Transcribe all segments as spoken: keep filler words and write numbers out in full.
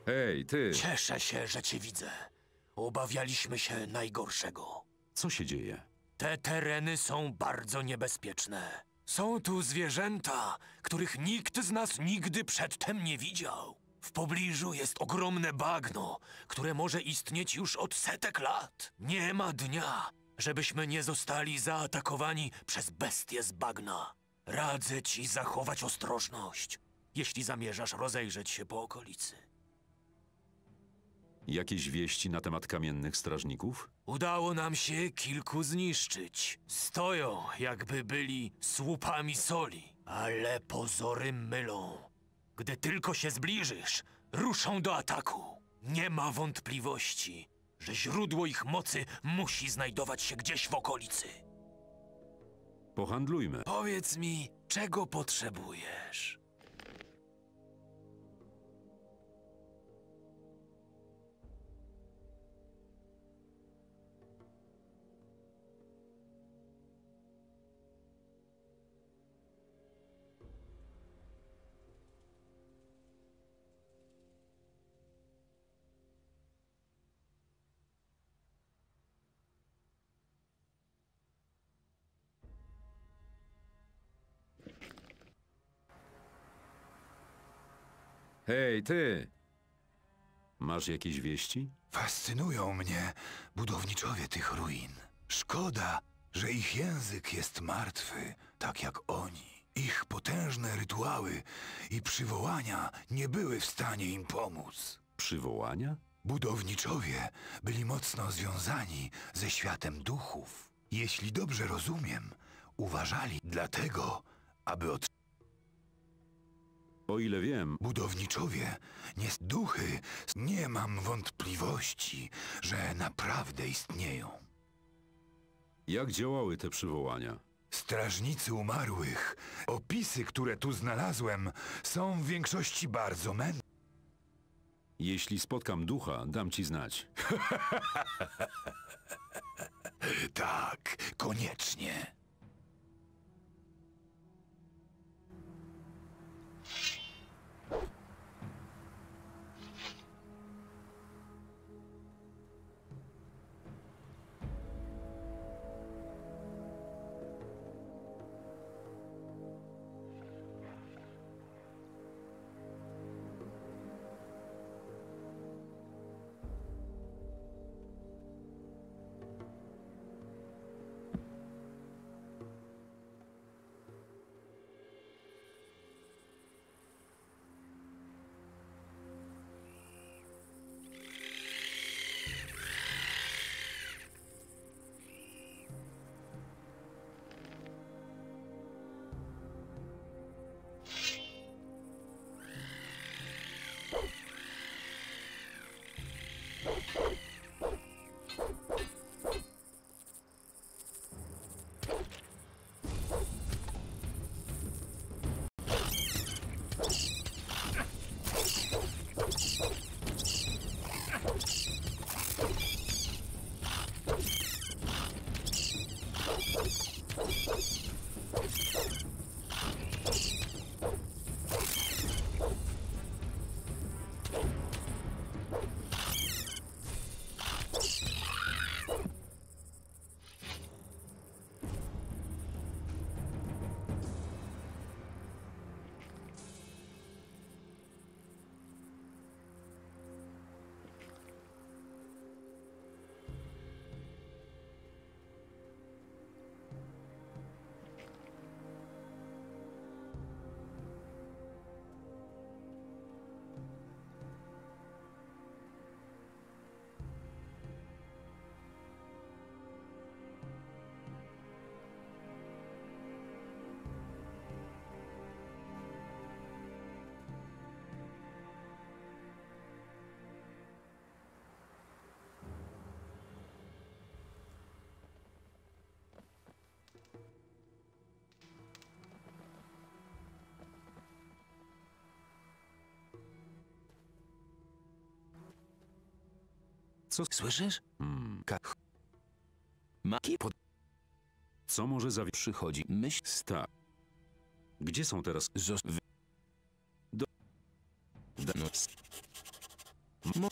Hej, ty! Cieszę się, że cię widzę. Obawialiśmy się najgorszego. Co się dzieje? Te tereny są bardzo niebezpieczne. Są tu zwierzęta, których nikt z nas nigdy przedtem nie widział. W pobliżu jest ogromne bagno, które może istnieć już od setek lat. Nie ma dnia, żebyśmy nie zostali zaatakowani przez bestie z bagna. Radzę ci zachować ostrożność, jeśli zamierzasz rozejrzeć się po okolicy. Jakieś wieści na temat kamiennych strażników? Udało nam się kilku zniszczyć. Stoją, jakby byli słupami soli, ale pozory mylą. Gdy tylko się zbliżysz, ruszą do ataku. Nie ma wątpliwości, że źródło ich mocy musi znajdować się gdzieś w okolicy. Pohandlujmy. Powiedz mi, czego potrzebujesz? Hej, ty! Masz jakieś wieści? Fascynują mnie budowniczowie tych ruin. Szkoda, że ich język jest martwy, tak jak oni. Ich potężne rytuały i przywołania nie były w stanie im pomóc. Przywołania? Budowniczowie byli mocno związani ze światem duchów. Jeśli dobrze rozumiem, uważali dlatego, aby od... O ile wiem, Budowniczowie, nie duchy, nie mam wątpliwości, że naprawdę istnieją. jak działały te przywołania? Strażnicy umarłych, opisy, które tu znalazłem, są w większości bardzo mętne. Jeśli spotkam ducha, dam ci znać. Tak, koniecznie. Co? Słyszysz? Hmm. Ka- Maki pod... Co może zawi... Przychodzi myśl Sta. Gdzie są teraz? zos... W... Do... W... No... Mo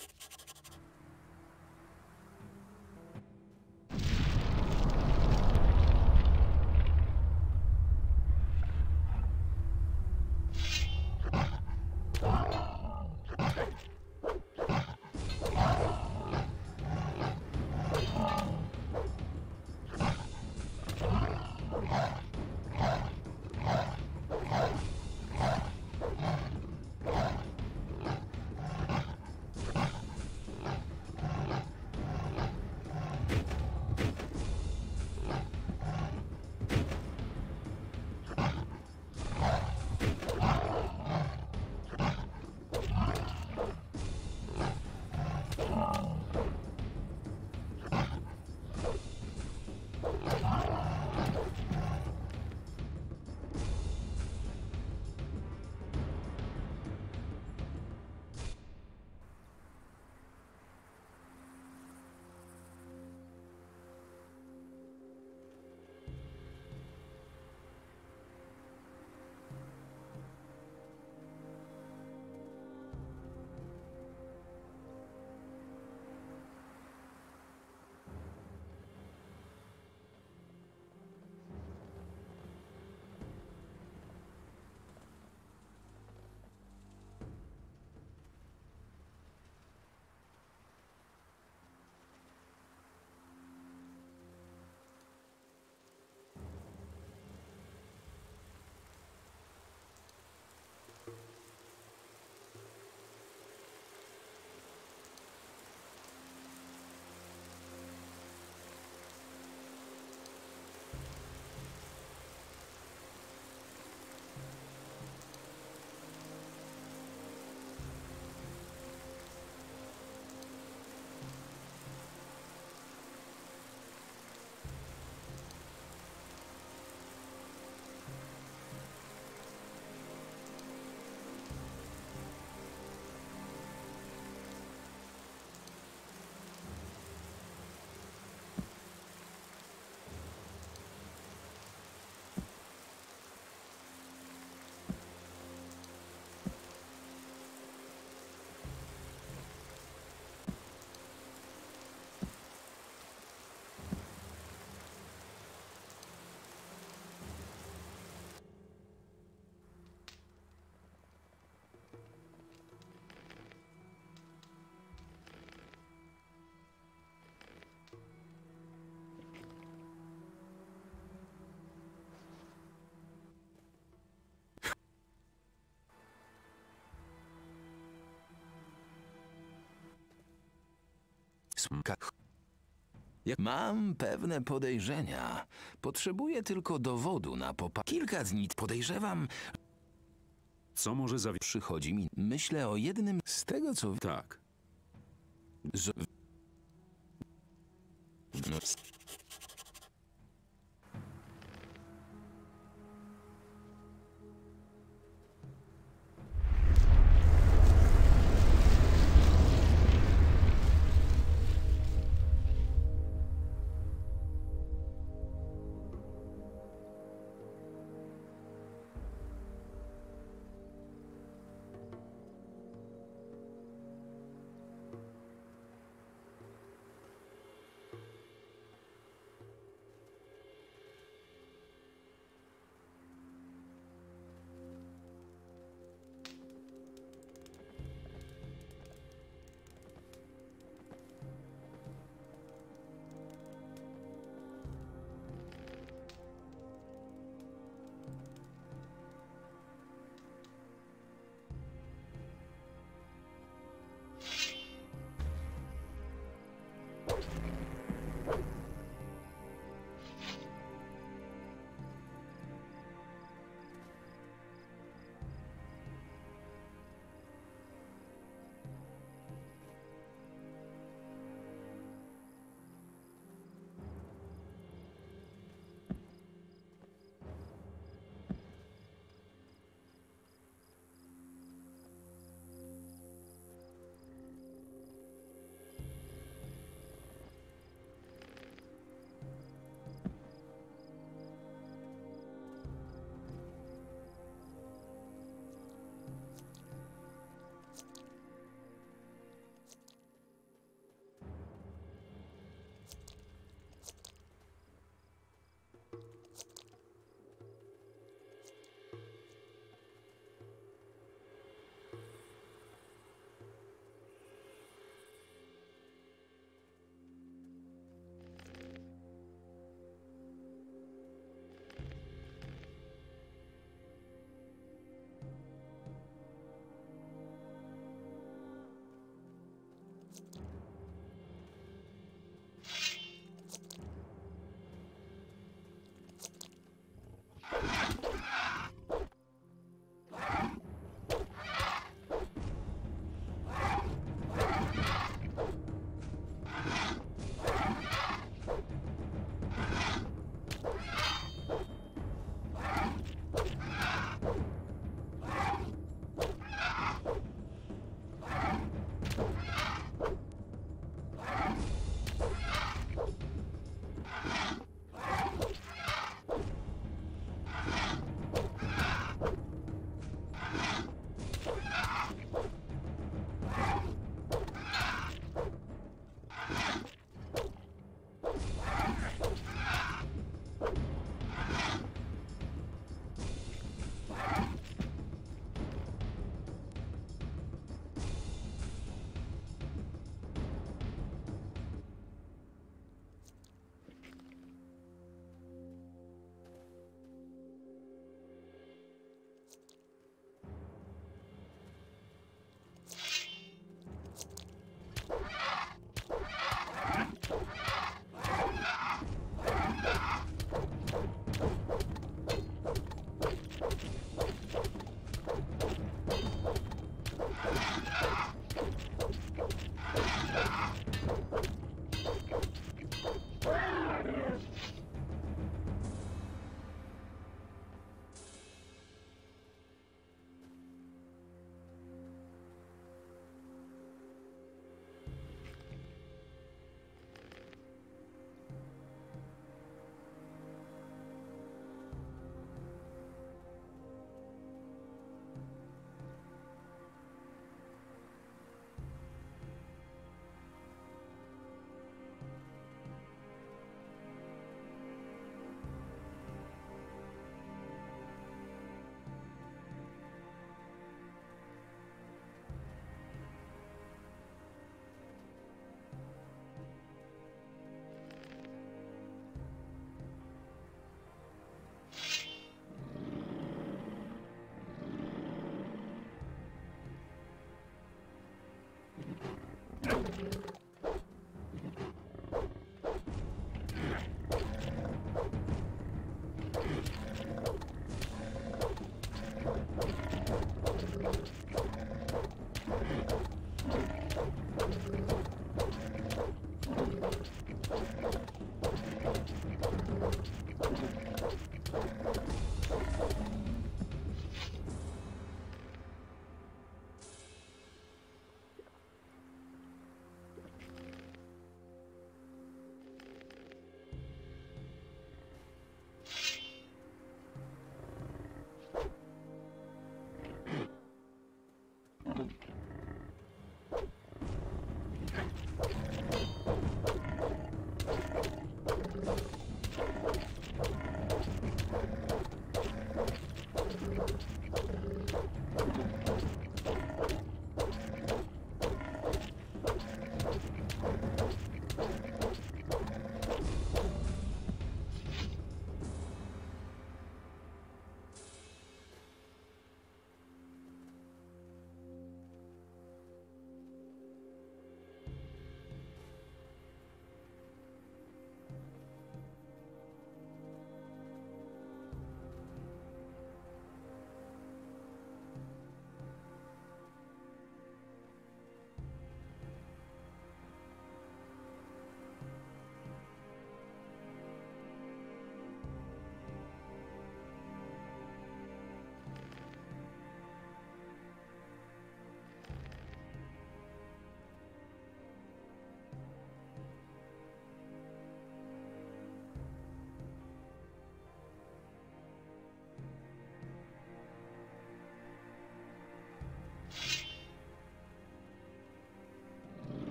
smka. Jak mam pewne podejrzenia. Potrzebuję tylko dowodu na popa... Kilka dni podejrzewam. Co może zawi... Przychodzi mi... Myślę o jednym z tego, co... Tak. Z... No...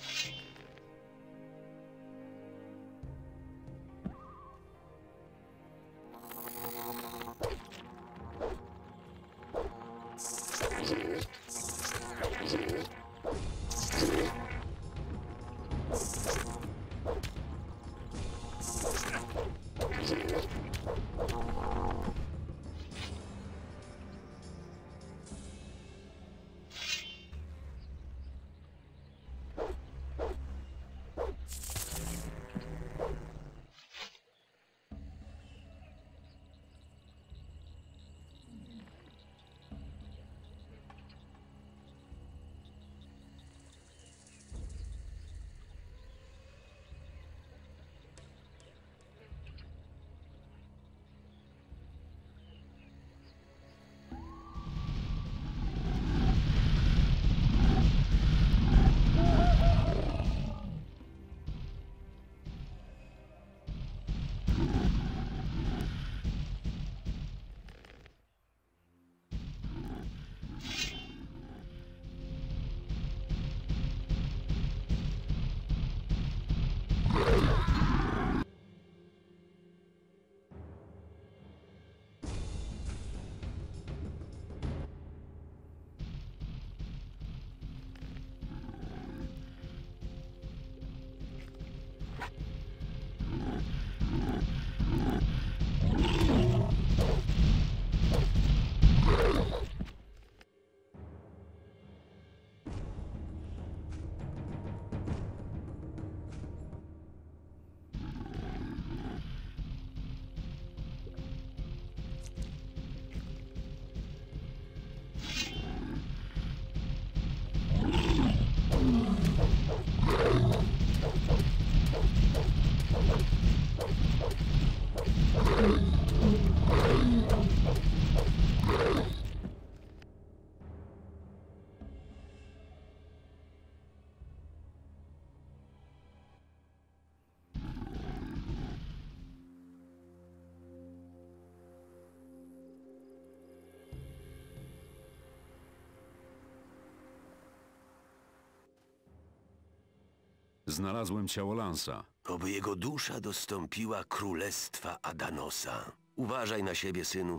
Znalazłem ciało Lansa. Oby jego dusza dostąpiła królestwa Adanosa. Uważaj na siebie, synu.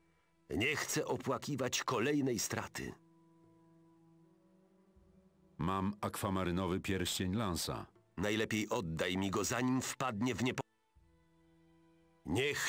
Nie chcę opłakiwać kolejnej straty. Mam akwamarynowy pierścień Lansa. Najlepiej oddaj mi go, zanim wpadnie w niepo... Niech...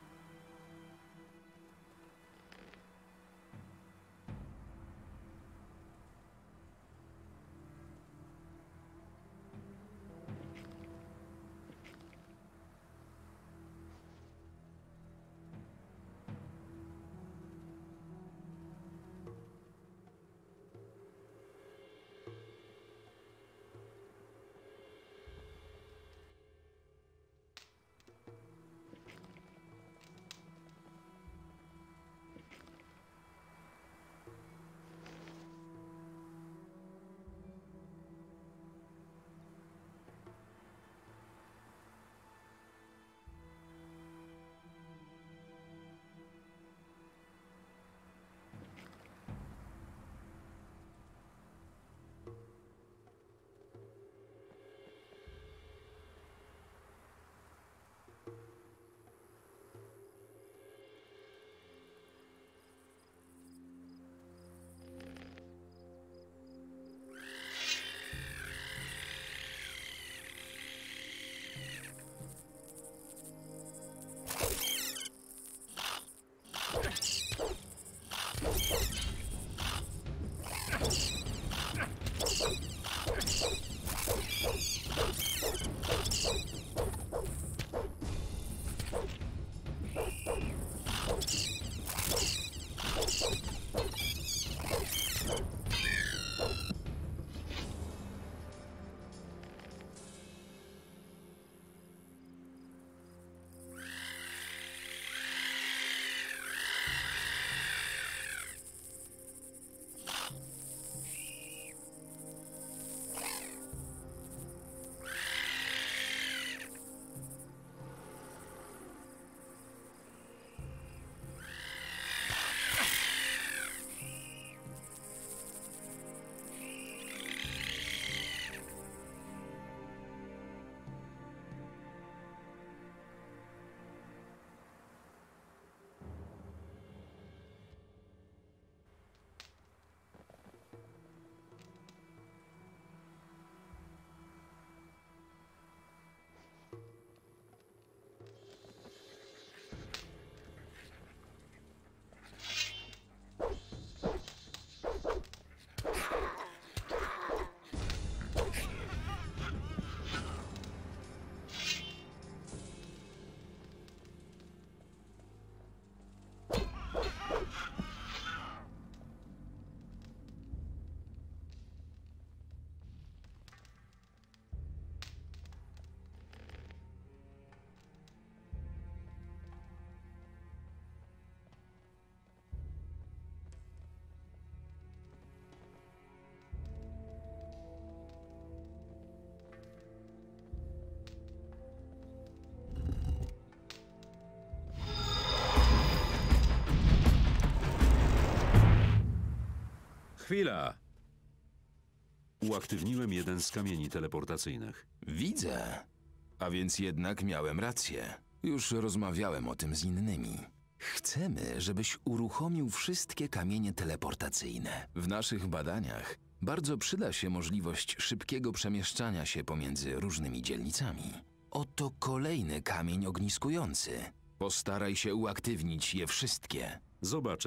Chwila! Uaktywniłem jeden z kamieni teleportacyjnych. Widzę. A więc jednak miałem rację. Już rozmawiałem o tym z innymi. Chcemy, żebyś uruchomił wszystkie kamienie teleportacyjne. W naszych badaniach bardzo przyda się możliwość szybkiego przemieszczania się pomiędzy różnymi dzielnicami. Oto kolejny kamień ogniskujący. Postaraj się uaktywnić je wszystkie. Zobaczę.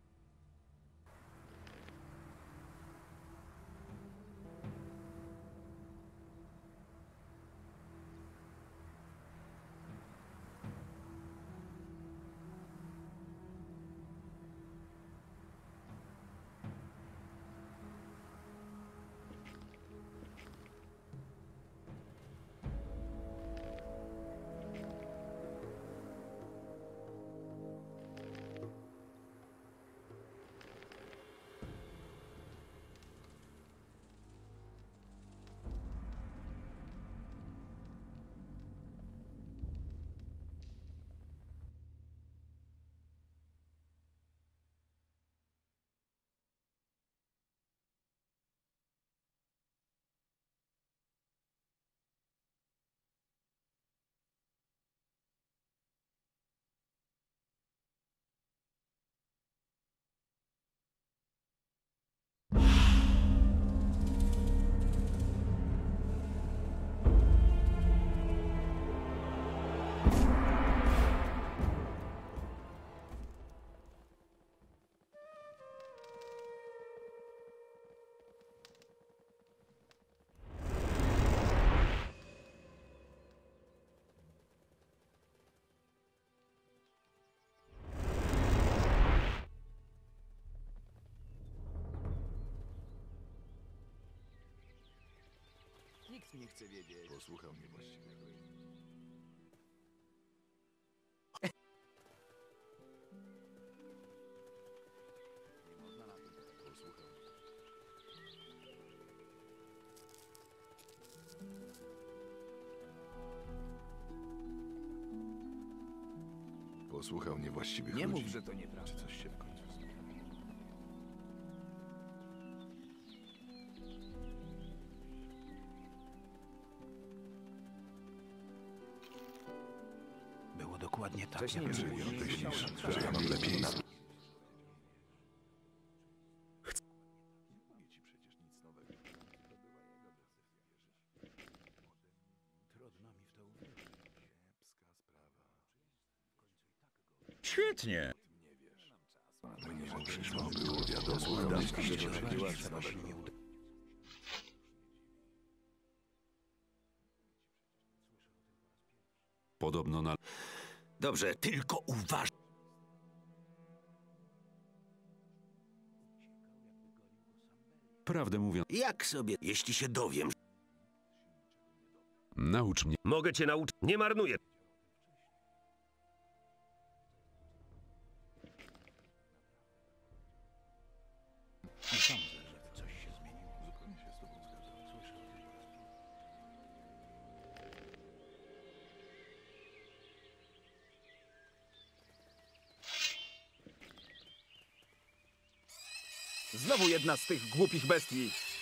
Nikt nie chce wiedzieć. Posłuchał mnie właściwie. Nie można na tym. Posłuchał mnie. Posłuchał niewłaściwych Nie ludzi. mów, że to nieprawda. Czy coś się w końcu zmieni? Było dokładnie tak, Wcześniej jak mówiłem, mówiłem. Jeżeli myślisz, że ja mam lepiej na... Świetnie! Mnie przyszło, było wiadomo, dawka się doczekała nowego. Podobno na... Dobrze, tylko uważ. Prawdę mówiąc, Jak sobie, jeśli się dowiem, naucz mnie. mogę cię nauczyć. Nie marnuję. Znowu jedna z tych głupich bestii.